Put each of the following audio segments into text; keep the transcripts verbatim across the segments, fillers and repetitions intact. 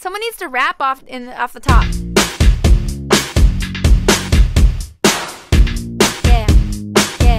Someone needs to rap off in off the top. Yeah, yeah,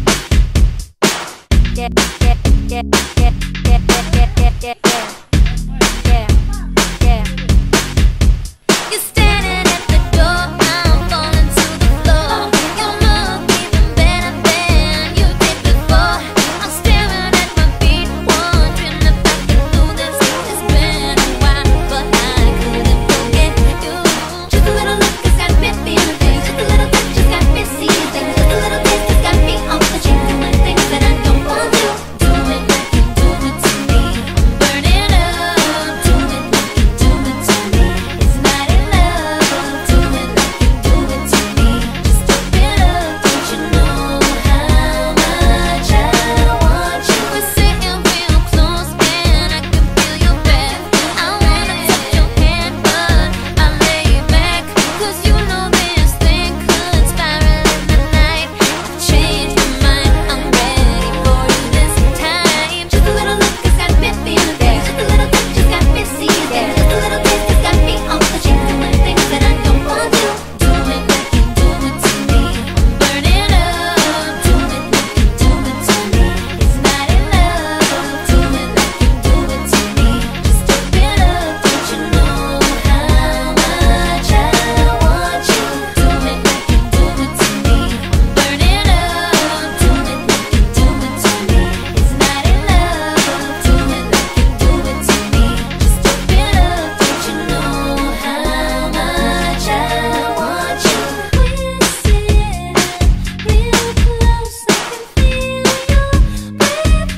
yeah, yeah, yeah, yeah, yeah, yeah, yeah, yeah, yeah, yeah, yeah. You're standing at the door, I'm falling to the floor. You look even better than you did before. I'm staring at my feet, wondering if I can do this. It's been a while, but I couldn't forget you. Just a little look has got me feeling things. Just a little touch has got me seeing things. Just a little taste has got me off the chain, doing things that I don't want to. Do it like you do it to me. I'm burning up. Do it like you do it to me. It's not in love. Do it like you do it to me. Just open up. Don't you know how much I want you? We're sitting real close and I can feel your breath. I wanna touch your hand, but I lay back, 'cause you know this thing could spiral in the night. I've changed my mind, I'm ready for you this time. Just a little look has got me feeling things. Just a little touch has got me seeing things. Just a little taste has got me off the chain, doing things that I don't want to. Do it like you do it to me. I'm burning up. Do it like you do it to me. It's not in love. Do it like you do it to me. Just open up. Don't you know how much I want you? Do it like you do it to me. I'm burning up. Do it like you do it to me. It's not in love. Do it like you do it to me. Just open up. Don't you know how much I want you? We're sitting real close, I can feel your breath.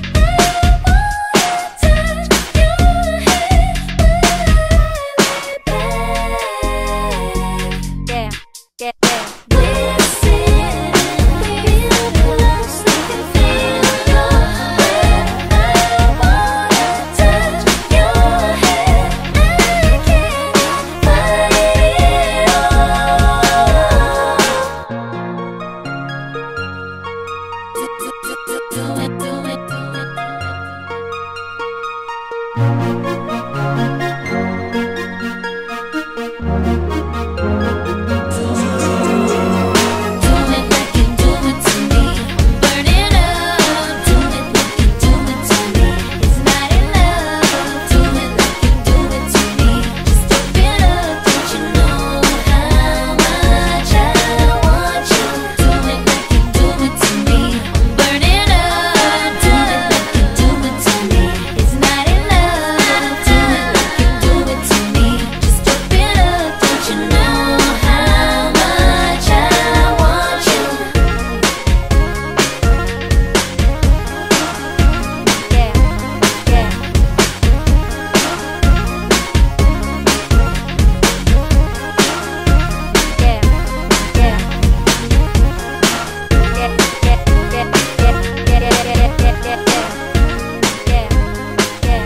I wanna touch your head, but I lay back. Yeah, yeah, yeah. We're sitting real close, I can feel your breath. I wanna touch your head, I can't fight it all. Do it, do it, do it, do it. Do it like you do it to me. I'm burning up. Do it like you do it to me. It's not in love. Do it like you do it to me. Just open up. Don't you know how much I want you? Do it like you do it to me. I'm burning up. Do it like you do it to me. It's not in love. Do it like you do it to me. Just open up. Don't you know how much I want you? Yeah, yeah. Yeah, yeah. Yeah, yeah, yeah, yeah, yeah, yeah, yeah, yeah, yeah, yeah. Yeah, yeah.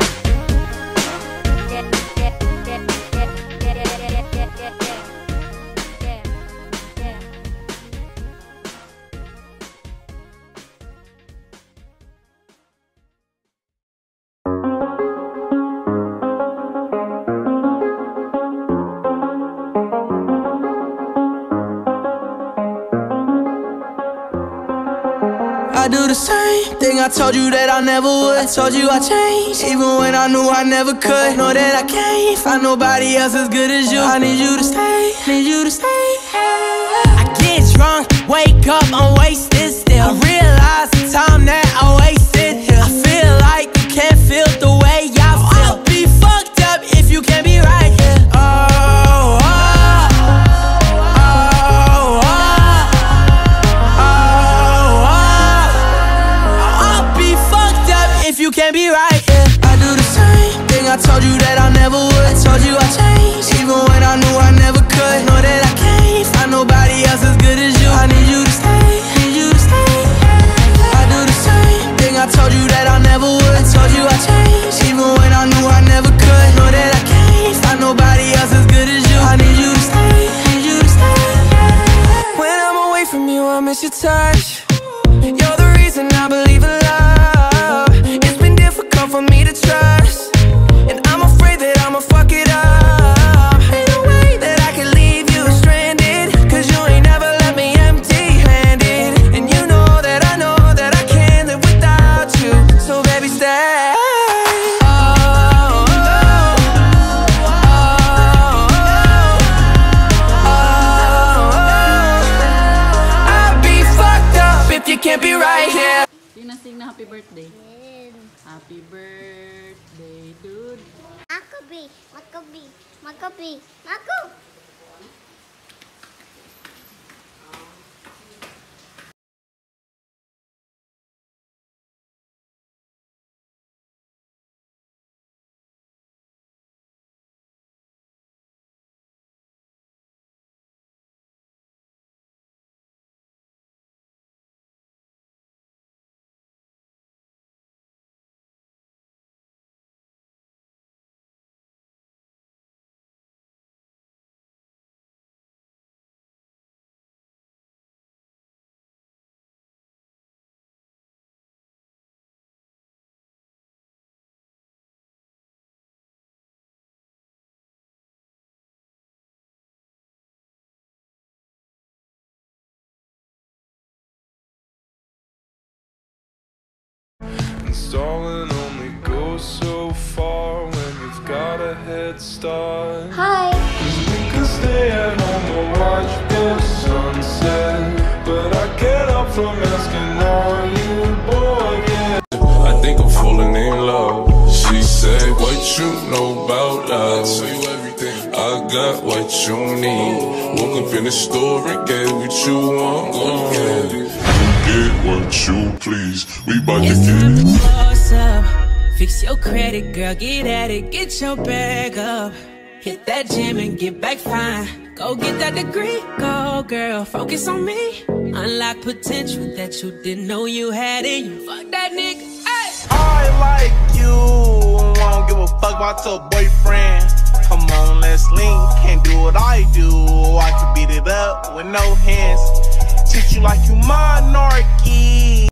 Yeah, yeah, yeah, yeah, yeah, yeah, yeah, yeah, yeah, yeah, yeah. Yeah, yeah. I do the same thing I told you that I never would. I told you I changed, even when I knew I never could. Know that I can't find nobody else as good as you. I need you to stay, need you to stay. I get drunk, wake up, I'm wasted still. I realize the time that I wasted here. I feel like you can't feel the way I feel. I'll be fucked up if you can't be right here. Oh, oh, oh, oh, oh, oh. I'll be fucked up if you can't be right here. I do the same thing I told you that I never would. I told you I changed, even when I knew I never could. Know that I can't find nobody else as good as you. I need you to stay, need you to stay. I do the same thing I told you that I never would. I told you I changed, even when I knew I never could. Know that I can't find nobody else as good as you. I need you to stay, need you to stay. When I'm away from you, I miss your touch. You're the reason I believe in love. It's been difficult for me to trust, and I'm afraid that I'ma fuck it B, Marco B, Marco B, Marco. Stalling only goes so far when you've got a head start. Hi. We can stay at home or watch the sunset, but I can't help from asking, are you bored yet? I think I'm falling in love. She said, what you know about love? I'll tell you everything. I got what you need. Woke up in the store and get what you want. Go get it. Get what you please. We bout to get it. Boss up, fix your credit, girl, get at it, get your bag up. Hit that gym and get back fine. Go get that degree, go girl, focus on me. Unlock potential that you didn't know you had in you. Fuck that nigga, ay. I like you, won't give a fuck about your boyfriend. Come on, let's link, can't do what I do. I can beat it up with no hands. Treat you like you monarchy.